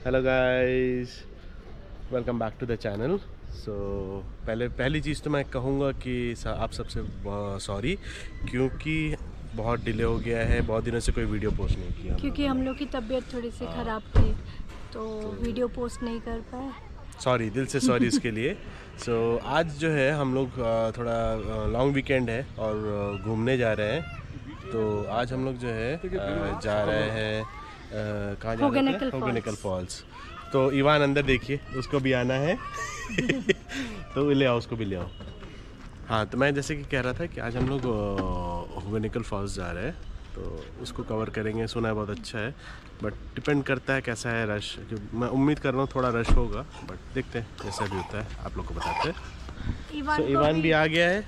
Hello guys, welcome back to the channel. So पहली चीज़ तो मैं कहूँगा कि आप सबसे सॉरी, क्योंकि बहुत डिले हो गया है। बहुत दिनों से कोई वीडियो पोस्ट नहीं किया क्योंकि हम लोग की तबीयत थोड़ी सी ख़राब थी तो वीडियो पोस्ट नहीं कर पाए। सॉरी, दिल से सॉरी इसके लिए। सो आज जो है हम लोग थोड़ा लॉन्ग वीकेंड है और घूमने जा रहे हैं। तो आज हम लोग जो है जा रहे हैं कहाँ जा रहे हैं? होगेनिकल फॉल्स। तो इवान अंदर देखिए, उसको भी आना है। तो ले आओ, उसको भी ले आओ। हाँ, तो मैं जैसे कि कह रहा था कि आज हम लोग होगेनिकल फॉल्स जा रहे हैं, तो उसको कवर करेंगे। सुना है बहुत अच्छा है, बट डिपेंड करता है कैसा है रश। मैं उम्मीद कर रहा हूँ थोड़ा रश होगा, बट देखते हैं जैसा भी होता है, आप लोग को बताते हैं। इवान भी आ गया है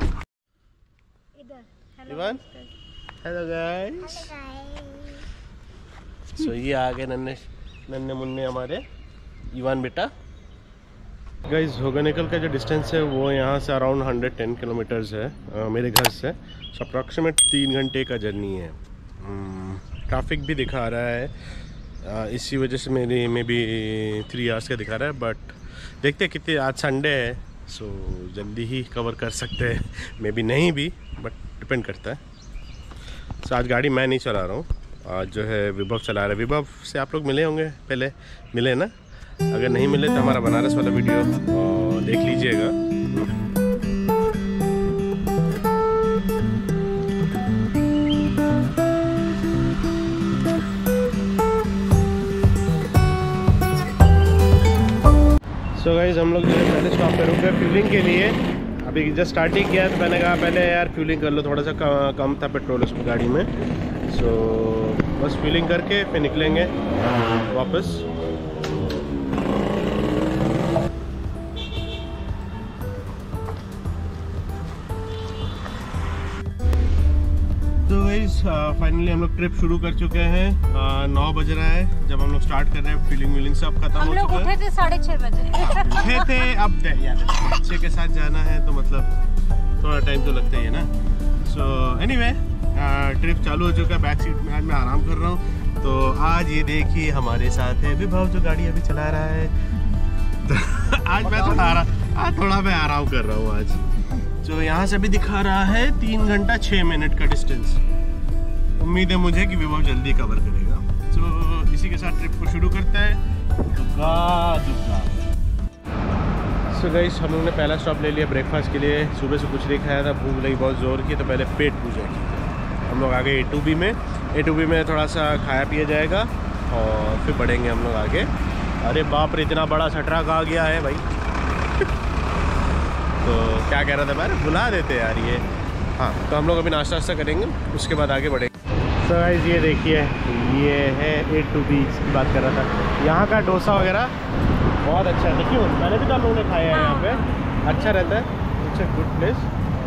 इधर। Ivan, hello guys. सो ये आ गए नन्हे मुन्ने हमारे इवान बेटा। गाइस, होगेनिकल का जो डिस्टेंस है वो यहाँ से अराउंड 110 किलोमीटर्स है मेरे घर से। सो अप्रॉक्सीमेट 3 घंटे का जर्नी है। ट्रैफिक भी दिखा रहा है, इसी वजह से मेरी में भी 3 आवर्स का दिखा रहा है, बट देखते हैं कितने। आज संडे है, सो जल्दी ही कवर कर सकते हैं, मे बी नहीं भी, बट डिपेंड करता है। सो आज गाड़ी मैं नहीं चला रहा हूँ, आज जो है विभव चला रहा है। विभव से आप लोग मिले होंगे, पहले मिले ना? अगर नहीं मिले तो हमारा बनारस वाला वीडियो देख लीजिएगा। सो गाइस, हम लोग जो है पहले स्टॉप पे रुके फ्यूलिंग के लिए। अभी जस्ट स्टार्टिंग किया तो मैंने कहा पहले यार फ्यूलिंग कर लो, थोड़ा सा कम था पेट्रोल उस गाड़ी में। सो बस फ्यूलिंग करके फिर निकलेंगे वापस। तो गाइस फाइनली हम लोग ट्रिप शुरू कर चुके हैं। 9 बज रहा है जब हम लोग स्टार्ट कर रहे हैं। फीलिंग व्यूलिंग सब खत्म हो चुका है। उठे थे 6:30 बजे। उठे थे। अब यार बच्चे के साथ जाना है तो मतलब थोड़ा टाइम तो लगता ही है ना। सो एनीवे, ट्रिप चालू हो चुका है। बैक सीट में आज मैं आराम कर रहा हूँ। तो आज ये देखिए हमारे साथ है विभव, जो गाड़ी अभी चला रहा है। तो आज मैं थोड़ा मैं आराम कर रहा हूँ आज। तो यहाँ से भी दिखा रहा है 3 घंटा 6 मिनट का डिस्टेंस। उम्मीद है मुझे कि विभव जल्दी कवर करेगा। तो इसी के साथ ट्रिप को शुरू करते हैं। सो गाइस, हम लोग ने पहला स्टॉप ले लिया ब्रेकफास्ट के लिए। सुबह से कुछ नहीं खाया था, भूख लगी बहुत ज़ोर की, तो पहले पेट पूजा की। हम लोग आ गए A2B में। A2B में थोड़ा सा खाया पिया जाएगा और फिर बढ़ेंगे हम लोग आगे। अरे बाप रे, इतना बड़ा सटराक आ गया है भाई। तो क्या कह रहा था मैं, बुला देते यार ये। हाँ, तो हम लोग अभी नाश्ता वास्ता करेंगे, उसके बाद आगे बढ़ेंगे। सो गाइस, ये देखिए, ये है A2B की बात कर रहा था। यहाँ का डोसा वगैरह बहुत अच्छा है। देखिए, मैंने भी तो हम लोगों ने खाया है यहाँ पे, अच्छा रहता है। It's a good place.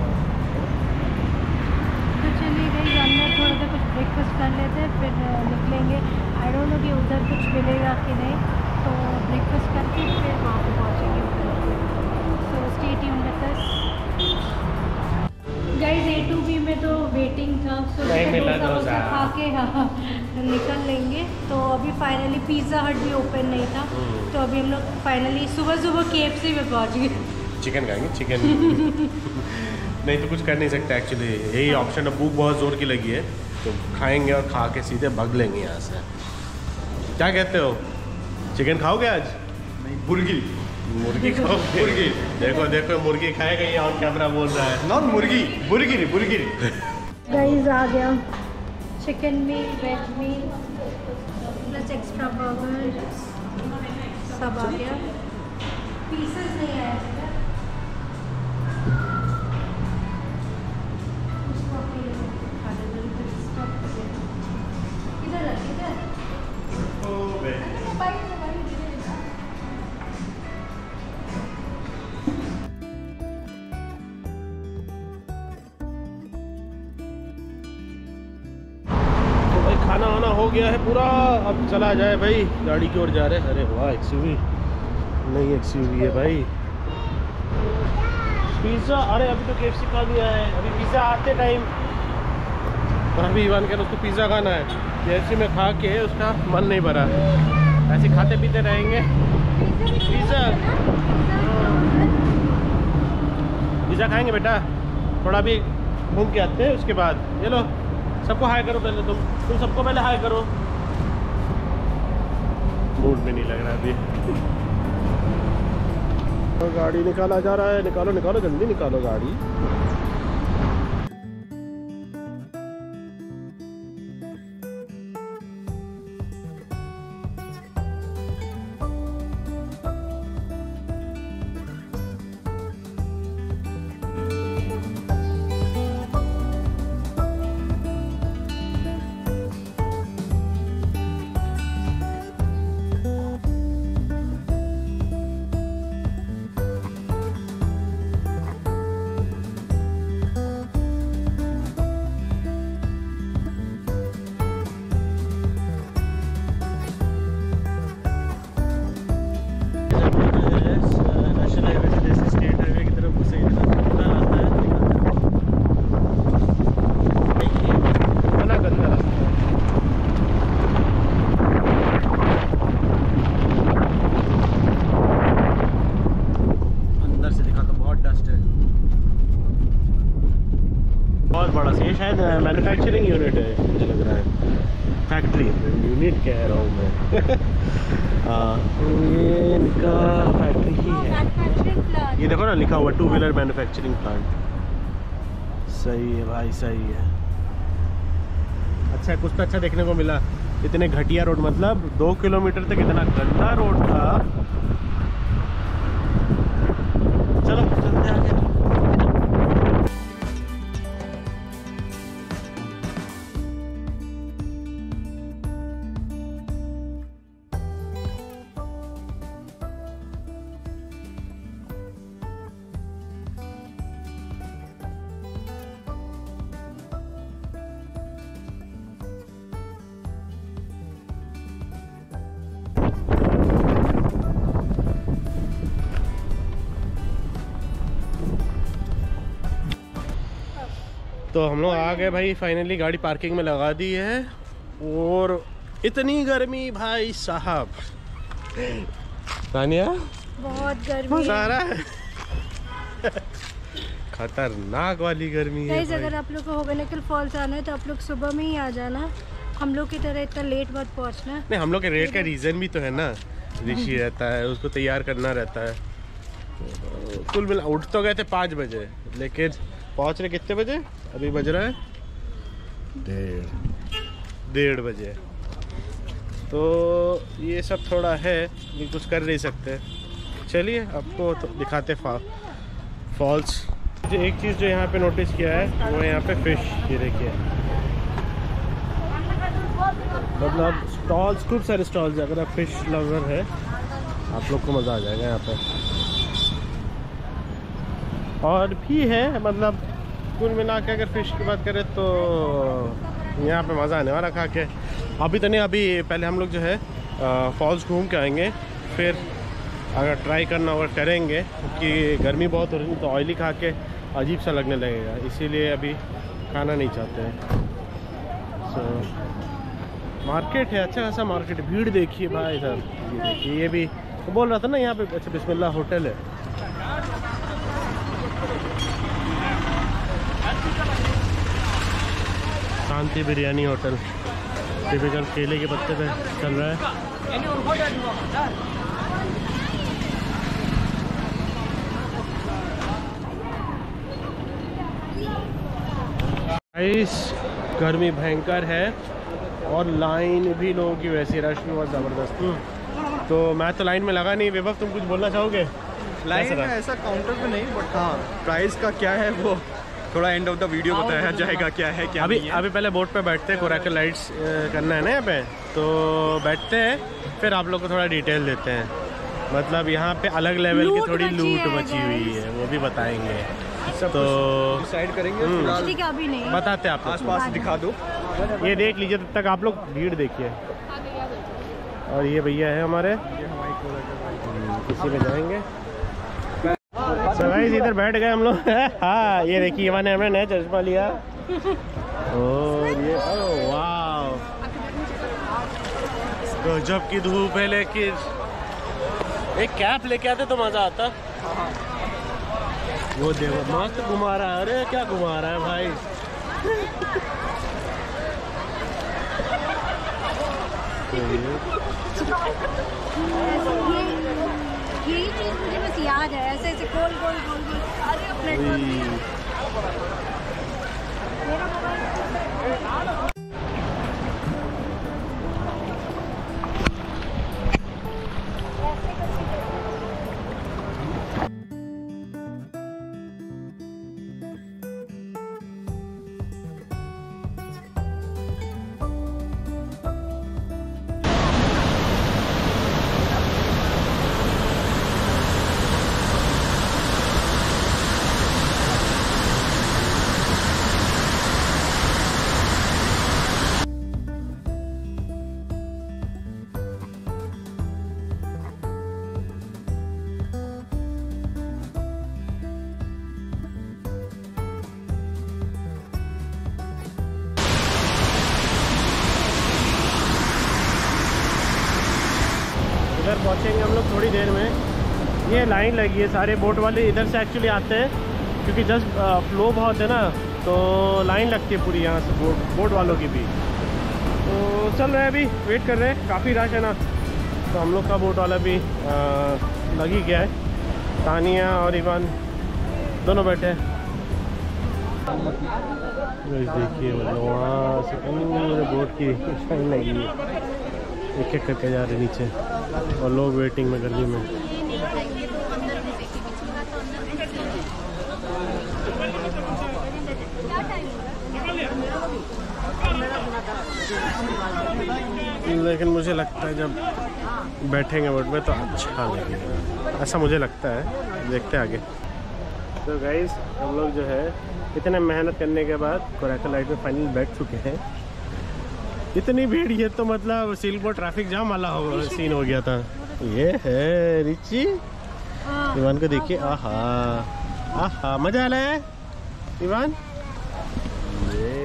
तो चलिए गई, अंदर थोड़ा सा कुछ ब्रेकफास्ट कर लेते हैं, फिर निकलेंगे। आई डोंट नो कि उधर कुछ मिलेगा कि नहीं, तो ब्रेकफास्ट करके फिर वहाँ पे पहुँचेंगे उधर। So stay tuned with us guys. A2B में तो वेटिंग था, सो डोसा खा के हाँ निकल लेंगे। तो अभी फाइनली पिज़्ज़ा हट भी ओपन नहीं था, तो अभी हम लोग फाइनली सुबह KFC में पहुँच गए। चिकन खाएंगे, चिकन। नहीं तो कुछ कर नहीं सकते एक्चुअली, यही ऑप्शन है। भूख बहुत ज़ोर की लगी है, तो खाएंगे और खा के सीधे भाग लेंगे यहाँ से। क्या कहते हो, चिकन खाओगे आज? नहीं, मुर्गी खाओगे? मुर्गी देखो मुर्गी खाएगा, ये ऑन कैमरा बोल रहा है। नॉट मुर्गी, बुर्गी। गाइस, आ गया chicken meal, veg meal plus extra burger, सब आ गया। पीसेस नहीं आया था। खाना वाना हो गया है पूरा, अब चला जाए भाई, गाड़ी की ओर जा रहे हैं। अरे वाह, XUV, नई XUV है भाई। पिज़्ज़ा, अरे अभी तो KFC खा लिया है, अभी पिज़्ज़ा आते टाइम। और अभी इवान कह रहा उसको पिज़्ज़ा खाना है। KFC में खा के उसका मन नहीं भरा। ऐसे खाते पीते रहेंगे। पिज़्ज़ा पिज़्ज़ा खाएंगे बेटा, थोड़ा भी घूम के आते हैं उसके बाद। ये लो सबको हाय करो पहले, तुम सबको पहले हाय करो। मूड में नहीं लग रहा अभी। तो गाड़ी निकाला जा रहा है, निकालो निकालो जल्दी निकालो गाड़ी। बहुत बड़ा से शायद मैन्युफैक्चरिंग यूनिट है मुझे लग रहा है, फैक्ट्री यूनिट कह रहा हूँ मैं। ये इनका फैक्ट्री ही है, ये देखो ना लिखा हुआ 2 व्हीलर मैन्युफैक्चरिंग प्लांट। सही है भाई सही है। अच्छा कुछ तो अच्छा देखने को मिला। इतने घटिया रोड, मतलब 2 किलोमीटर तक इतना गंदा रोड था। चलो चलते आगे। तो हम लोग आ गए भाई, फाइनली गाड़ी पार्किंग में लगा दी है। और इतनी गर्मी भाई साहब, तानिया बहुत गर्मी सारा खतरनाक वाली गर्मी है भाई। अगर आप लोग को होगनेकल फॉल्स आना है तो आप लोग सुबह में ही आ जाना, हम लोग की तरह इतना लेट मत पहुंचना। नहीं हम लोग के रेट का रीज़न भी तो है ना, ऋषि रहता है उसको तैयार करना रहता है। कुल मिला उठ तो गए थे 5 बजे, लेकिन पहुंच रहे कितने बजे? अभी बज रहा है 1:30 बजे। तो ये सब थोड़ा है कि कुछ कर नहीं सकते। चलिए आपको तो दिखाते फॉल्स। जो एक चीज़ जो यहाँ पे नोटिस किया है वो यहाँ पे फिश, ये देखिए, मतलब स्टॉल्स, खूब सारे स्टॉल्स। अगर आप फिश लवर है आप लोग को मज़ा आ जाएगा यहाँ पे। और भी है, मतलब कुल मिला के अगर फ़िश की बात करें तो यहाँ पे मज़ा आने वाला खा के। अभी तो नहीं, अभी पहले हम लोग जो है फॉल्स घूम के आएंगे, फिर अगर ट्राई करना होगा करेंगे, क्योंकि गर्मी बहुत हो रही है तो ऑयली खा के अजीब सा लगने लगेगा, इसीलिए अभी खाना नहीं चाहते हैं। सो मार्केट है, अच्छा खासा मार्केट, भीड़ देखिए भाई साहब। ये देखिए, ये भी तो बोल रहा था ना यहाँ पे। अच्छा बिस्मिल्लाह होटल है। शांति बिरयानी होटल, टिपिकल केले के पत्ते पे चल रहा है। गाइस गर्मी भयंकर है और लाइन भी लोगों की वैसी, रश भी बहुत ज़बरदस्त। तो मैं तो लाइन में लगा नहीं। विभव तुम कुछ बोलना चाहोगे? लाइन में ऐसा काउंटर पे नहीं, बट हाँ प्राइस का क्या है वो थोड़ा एंड ऑफ द वीडियो बताया जाएगा क्या है क्या अभी नहीं है। अभी पहले बोट पे बैठते हैं, कोरैकल लाइट्स करना है ना यहाँ पे, तो बैठते हैं, फिर आप लोग को थोड़ा डिटेल देते हैं। मतलब यहाँ पे अलग लेवल की थोड़ी लूट बची हुई है, वो भी बताएंगे। सब तो डिसाइड करेंगे फिलहाल ठीक है, अभी नहीं बताते हैं आप लोग। आसपास दिखा दो। ये देख लीजिए, तब तक आप लोग भीड़ देखिए। और ये भैया है हमारे, किसी में जाएंगे। तो गाइस इधर बैठ गए हम लोग। हाँ ये देखिए, मैंने हमने नया चश्मा लिया। और ये वाह, तो गजब की धूप है, लेकिन एक कैप लेके आते तो मजा आता। वो देखो मस्त घुमा रहा है। अरे क्या घुमा रहा है भाई। यही चीज मुझे बस याद है, ऐसे ऐसे गोल गोल गोल गोल। अरे प्लेटफॉर्म मेरा मोबाइल। इधर पहुँचेंगे हम लोग थोड़ी देर में। ये लाइन लगी है, सारे बोट वाले इधर से एक्चुअली आते हैं क्योंकि जस्ट फ्लो बहुत है ना, तो लाइन लगती है पूरी यहाँ से बोट वालों की भी। तो चल रहे हैं, अभी वेट कर रहे हैं, काफ़ी रश है ना, तो हम लोग का बोट वाला भी लग ही गया है। तानिया और इवान दोनों बैठे हैं। देखिए मतलब वहाँ से पूरे बोट की लाइन लगी है, एक एक करके जा रहे नीचे और लोग वेटिंग में गर्मी में। लेकिन मुझे लगता है जब बैठेंगे बोट में तो अच्छा लगेगा, ऐसा मुझे लगता है। देखते हैं आगे। तो गाइस हम लोग जो है इतने मेहनत करने के बाद कोरैकल लाइट में फाइनल बैठ चुके हैं। इतनी भीड़, ये तो मतलब सिल्क ट्रैफिक जाम वाला सीन हो गया था। ये है रिची, इवान को देखिए। आहा आहा, मजा आ रहा है इवान। ये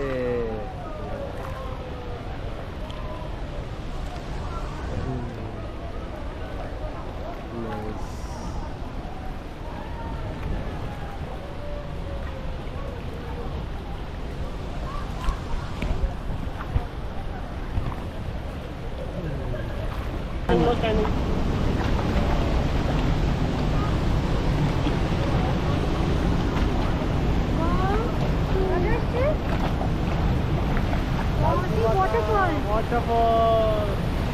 waterfall.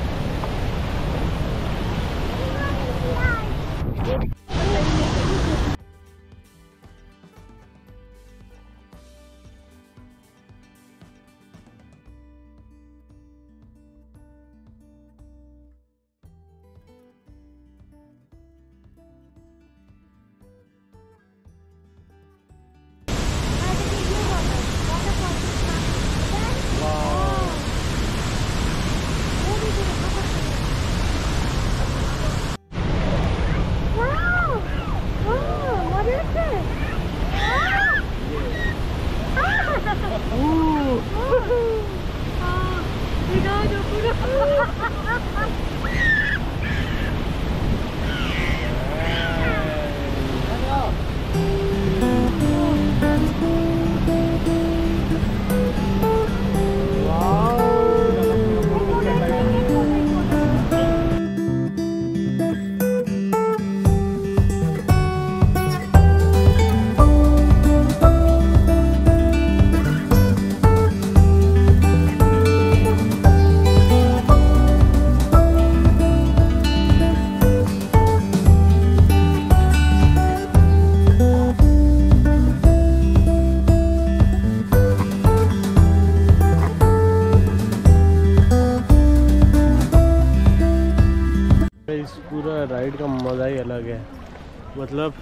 इस पूरा राइड का मज़ा ही अलग है। मतलब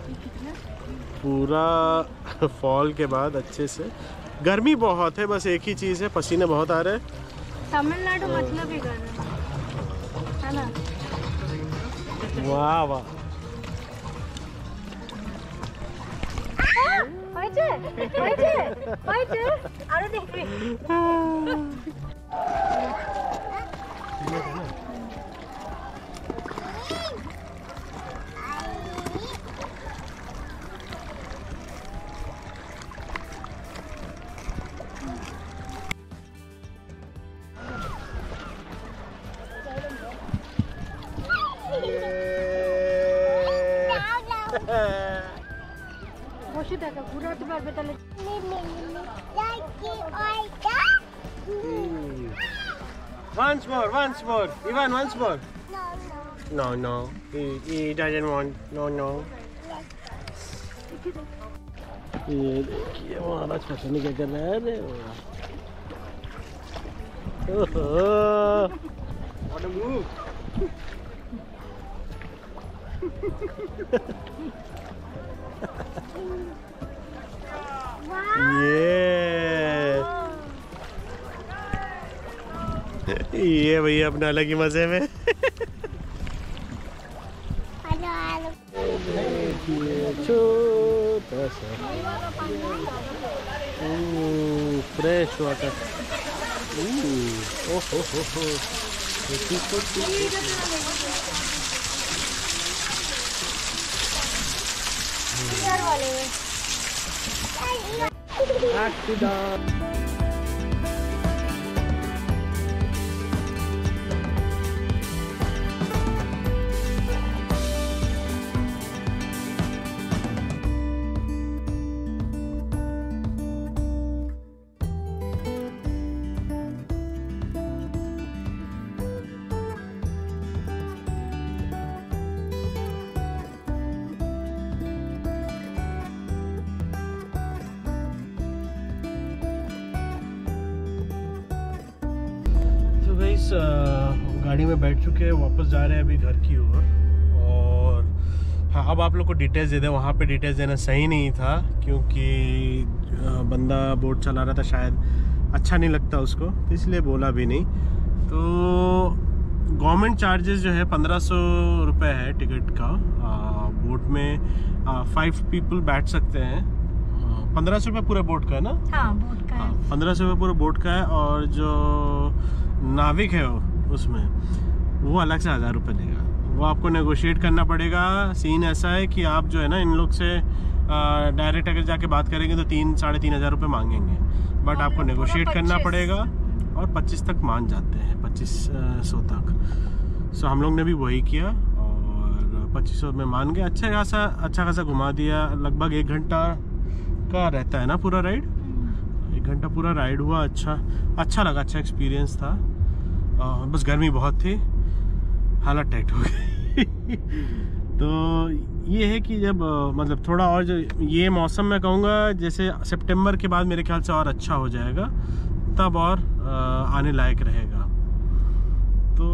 पूरा फॉल के बाद अच्छे से, गर्मी बहुत है, बस एक ही चीज़ है, पसीने बहुत आ रहे हैं। तमिलनाडु मतलब ही गर्मी है ना। वाह वाह, আরো দেখবি Boşu da kurat var betale. Once more, Ivan, once more. No. He doesn't want. No. ये देखिए महाराज पता नहीं क्या कर रहा है रे। What a move! ये भैया अपना अलग ही मजे में। छोटा सा फ्रेश वाटर। गाड़ी में बैठ चुके हैं, वापस जा रहे हैं अभी घर की ओर। और हाँ, अब आप लोग को डिटेल्स दे दें। वहाँ पे डिटेल्स देना सही नहीं था क्योंकि बंदा बोट चला रहा था, शायद अच्छा नहीं लगता उसको, तो इसलिए बोला भी नहीं। तो गवर्नमेंट चार्जेस जो है 1500 रुपये है टिकट का। बोट में 5 पीपल बैठ सकते हैं। 1500 रुपये पूरे बोट का है ना? हाँ, बोट का है। 1500 रुपये पूरे बोट का है। और जो नाविक है उसमें वो अलग से 1000 रुपये देगा। वो आपको नेगोशिएट करना पड़ेगा। सीन ऐसा है कि आप जो है ना इन लोग से डायरेक्ट अगर जाके बात करेंगे तो 3-3,500 रुपये मांगेंगे, बट आपको नेगोशिएट करना पड़ेगा। और 25 तक मान जाते हैं, 2500 तक। सो हम लोग ने भी वही किया और 2500 में मान गए। अच्छा खासा घुमा दिया। लगभग 1 घंटा का रहता है ना पूरा राइड। 1 घंटा पूरा राइड हुआ। अच्छा लगा, अच्छा एक्सपीरियंस था। बस गर्मी बहुत थी, हालत टाइट हो गई। तो ये है कि जब मतलब थोड़ा और जो ये मौसम मैं कहूँगा जैसे सितंबर के बाद मेरे ख्याल से और अच्छा हो जाएगा, तब और आने लायक रहेगा। तो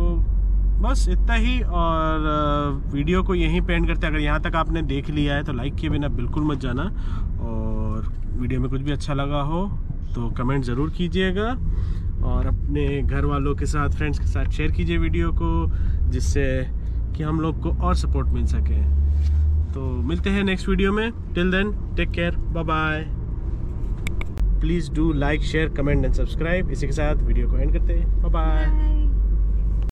बस इतना ही। और वीडियो को यहीं पे एंड करते हैं। अगर यहाँ तक आपने देख लिया है तो लाइक किए बिना बिल्कुल मत जाना। और वीडियो में कुछ भी अच्छा लगा हो तो कमेंट ज़रूर कीजिएगा। और अपने घर वालों के साथ, फ्रेंड्स के साथ शेयर कीजिए वीडियो को, जिससे कि हम लोग को और सपोर्ट मिल सके। तो मिलते हैं नेक्स्ट वीडियो में। Till then take care, bye bye. Please do like, share, comment and subscribe. इसी के साथ वीडियो को एंड करते हैं। Bye bye.